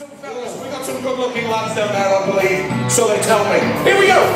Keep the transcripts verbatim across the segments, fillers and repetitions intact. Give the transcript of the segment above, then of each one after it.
some fellas. We got some good-looking lads down there, I believe. So they tell me. Here we go.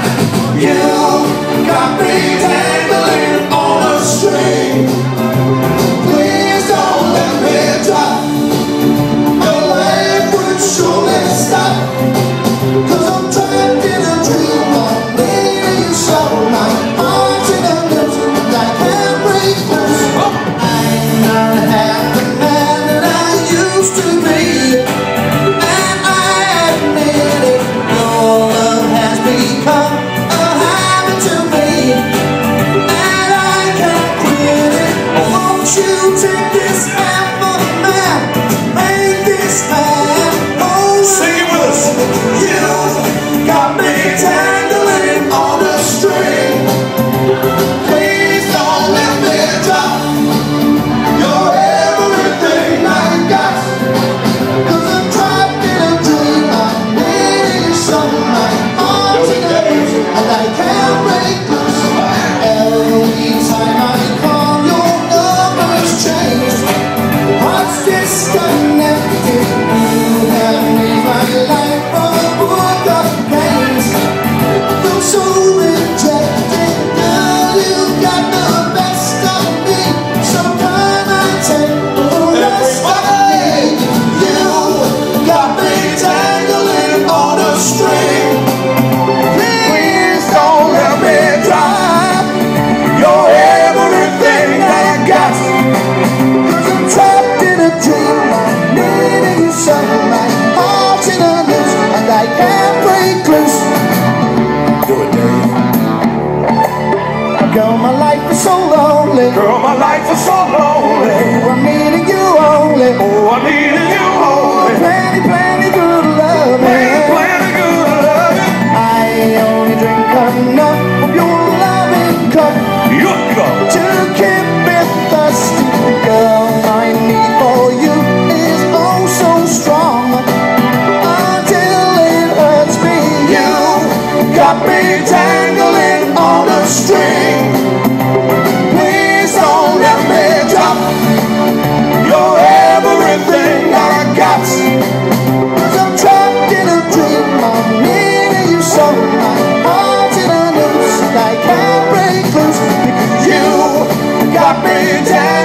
You got me dangling on a string. Please don't let me drop. Your life would surely stop. 'Cause I'm trapped in a dream of needing you so. My heart's in a noose and I can't break loose. I'm not half the man that I used to be, and I admit it. Your love has become a habit to me, and I can't quit it. Won't you take this hand for the man, make this man whole? Sing it with us. You got me tangling on a string. Please don't let me drop. You're everything I got. 'Cause I'm trapped in a dream. I'm needing you so. My heart's in a noose and I can't break loose. Every time I call, your number is changed. Heart's disconnected. You have made my life a book of games. I feel so rejected. Girl, you got the best of me. So come and take the rest of me. You got me tangling on a string. Please don't let me drop. You're everything that I got. 'Cause I'm trapped in a dream. I'm needing you so. My heart's in a noose and I can't break loose. Do it, Dave. Girl, my life is so lonely. Girl, my life is so lonely. Oh, I'm needing you only. Oh, I'm needing you only. Plenty, plenty good love. Plenty, plenty good love. I only drink enough of your loving cup to keep me thirsty. Girl, my need for you is oh so strong until it hurts me. You got me tangling on a string. Please don't let me drop. You're everything that I got. 'Cause I'm trapped in a dream. I'm needing you so. My heart's in a noose and I can't break loose. Because you got me down.